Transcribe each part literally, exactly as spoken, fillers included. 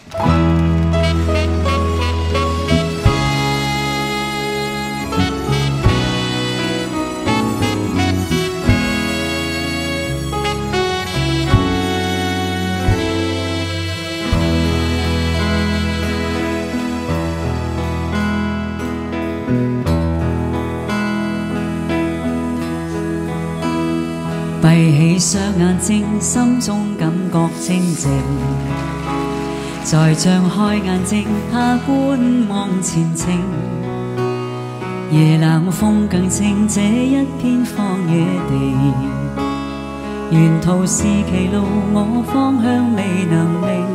闭起雙眼睛，心中感覺清靜。再張開眼睛，他觀望前程。夜冷風更清，這一片荒野地。沿途是歧路，我方向未能明。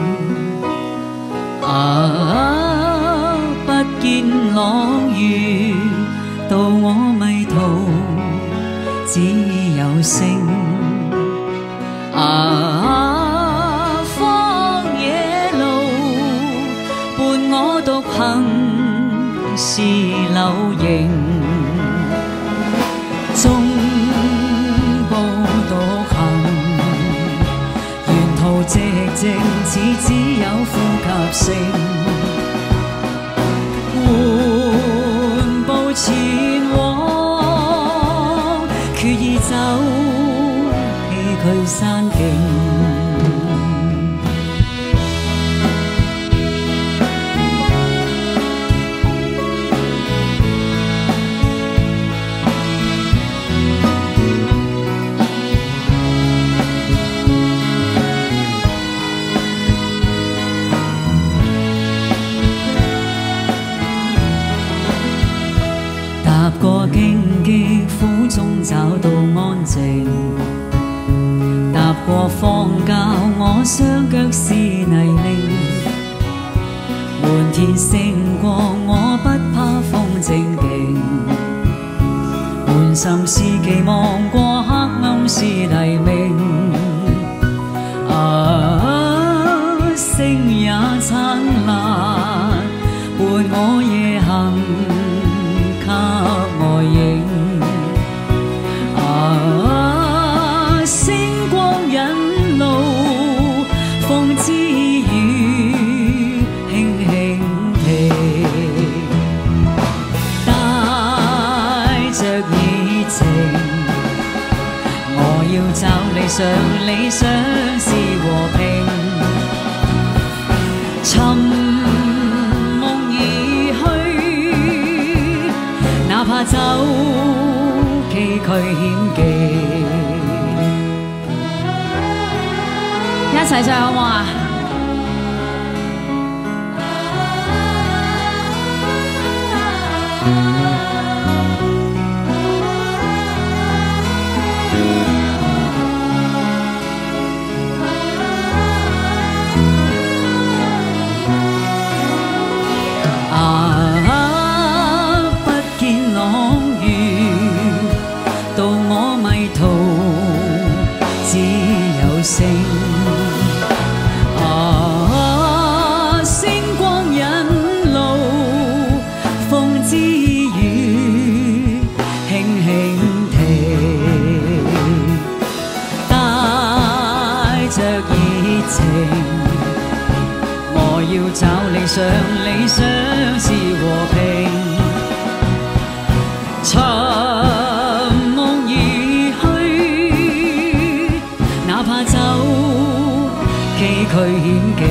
啊，不見朗月，到我迷途，只有星。啊，荒野路，伴我獨行是流螢。中步獨行，沿途寂靜，似只有呼吸聲。緩步前往，決意走崎嶇山徑。踏過荊棘，苦中找到安靜。踏過荒郊，我雙腳是泥濘。滿天星光，我不怕風正勁。滿心是期望，過黑暗是黎明。啊，星也燦爛，伴我夜行。外影啊，星光引路，風之雨輕輕地，帶着熱情。我要找理想，理想是和平。尋哪怕走崎嶇險徑，一齊唱好唔好啊？星啊，星光引路，風之雨輕輕地，帶着熱情。我要找理想，理想是和平。崎嶇險徑。